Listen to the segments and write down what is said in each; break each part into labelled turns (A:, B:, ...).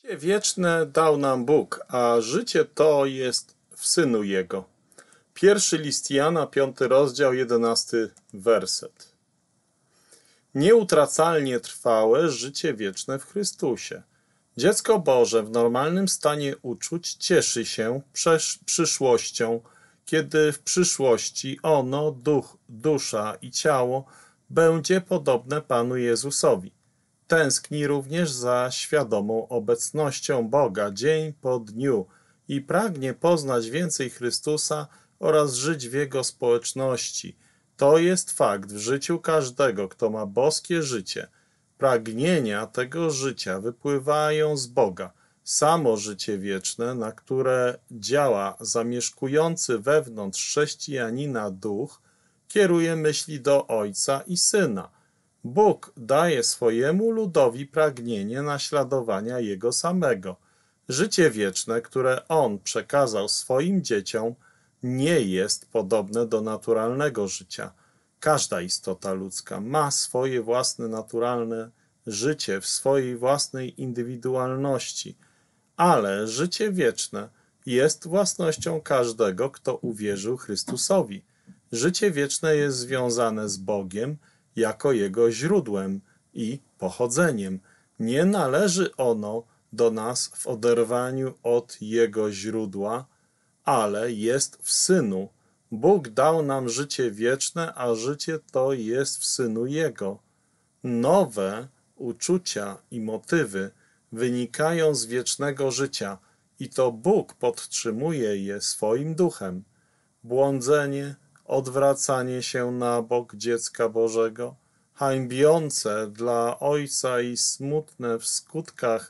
A: Życie wieczne dał nam Bóg, a życie to jest w Synu Jego. Pierwszy list Jana, 5 rozdział, 11 werset. Nieutracalnie trwałe życie wieczne w Chrystusie. Dziecko Boże w normalnym stanie uczuć cieszy się przyszłością, kiedy w przyszłości ono, duch, dusza i ciało będzie podobne Panu Jezusowi. Tęskni również za świadomą obecnością Boga dzień po dniu i pragnie poznać więcej Chrystusa oraz żyć w Jego społeczności. To jest fakt w życiu każdego, kto ma boskie życie. Pragnienia tego życia wypływają z Boga. Samo życie wieczne, na które działa zamieszkujący wewnątrz chrześcijanina duch, kieruje myśli do Ojca i Syna. Bóg daje swojemu ludowi pragnienie naśladowania Jego samego. Życie wieczne, które On przekazał swoim dzieciom, nie jest podobne do naturalnego życia. Każda istota ludzka ma swoje własne naturalne życie w swojej własnej indywidualności, ale życie wieczne jest własnością każdego, kto uwierzył Chrystusowi. Życie wieczne jest związane z Bogiem jako Jego źródłem i pochodzeniem. Nie należy ono do nas w oderwaniu od Jego źródła, ale jest w Synu. Bóg dał nam życie wieczne, a życie to jest w Synu Jego. Nowe uczucia i motywy wynikają z wiecznego życia i to Bóg podtrzymuje je swoim duchem. Błądzenie, odwracanie się na bok dziecka Bożego, hańbiące dla Ojca i smutne w skutkach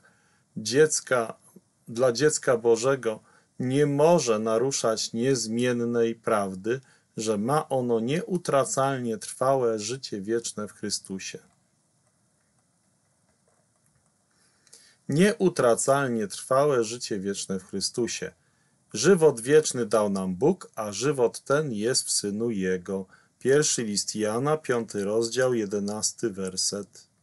A: dla dziecka Bożego, nie może naruszać niezmiennej prawdy, że ma ono nieutracalnie trwałe życie wieczne w Chrystusie. Nieutracalnie trwałe życie wieczne w Chrystusie. Żywot wieczny dał nam Bóg, a żywot ten jest w Synu Jego. Pierwszy list Jana, 5 rozdział, 11 werset.